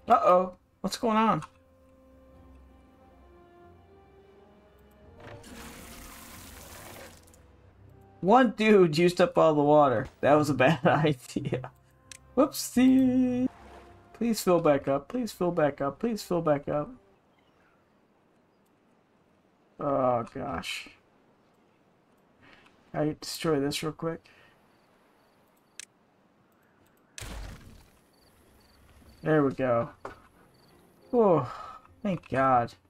Uh-oh. What's going on? One dude used up all the water. That was a bad idea. Whoopsie. Please fill back up. Please fill back up. Please fill back up. Oh, gosh. I destroy this real quick. There we go. Oh, thank God.